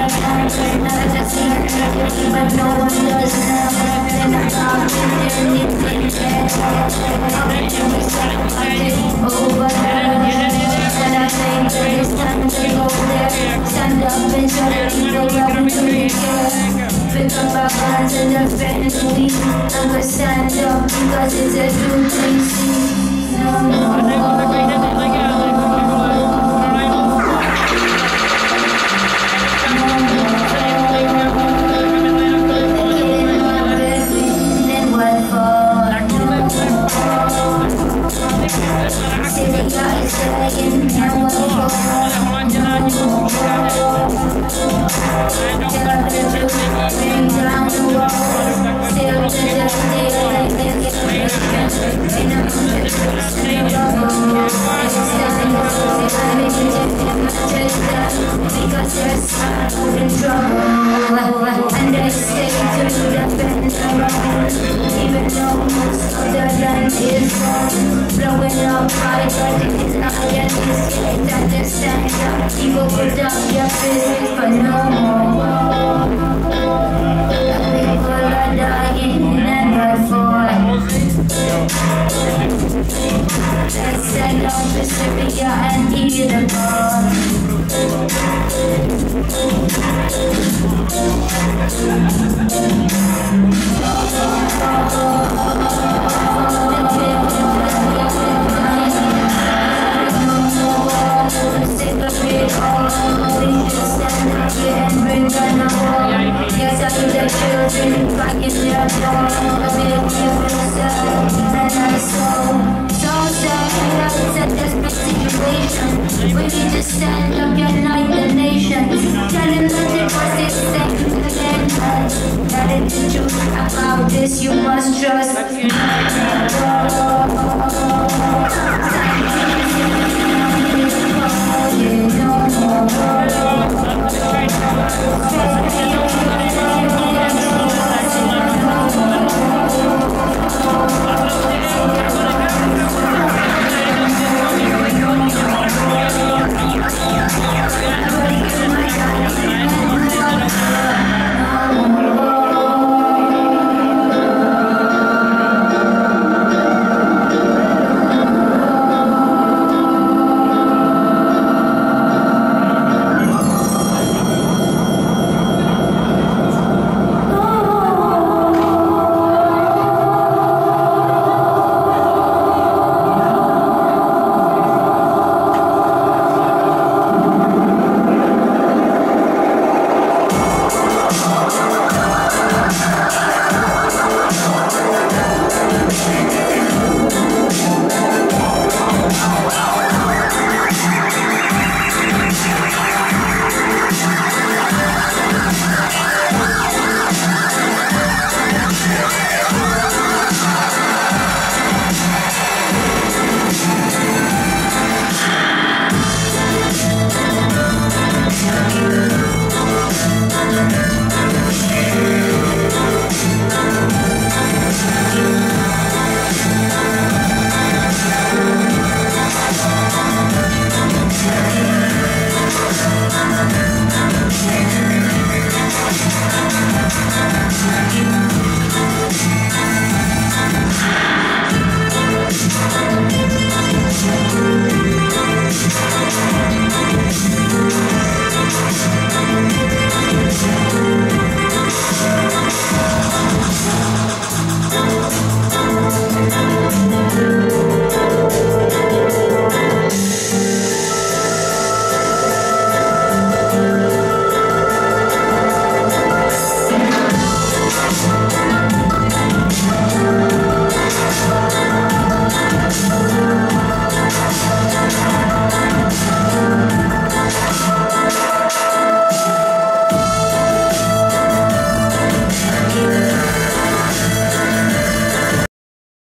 but no one does now. And I'm talking there, it's over. And I think that it's time to go there. Stand up and show the people loving to be here. Pick up our guns and defend we. I'm gonna stand up because it's a duty. See, no. And I stay to defend even though most of the land is blowing up right, but it's not yet escaped. Understand that people put up your business for no more. People are dying and by let's send off to Syria and Iraq. We need to stand up, unite the nations. Tell them that it was this thing again. That it's the truth about this, you must trust.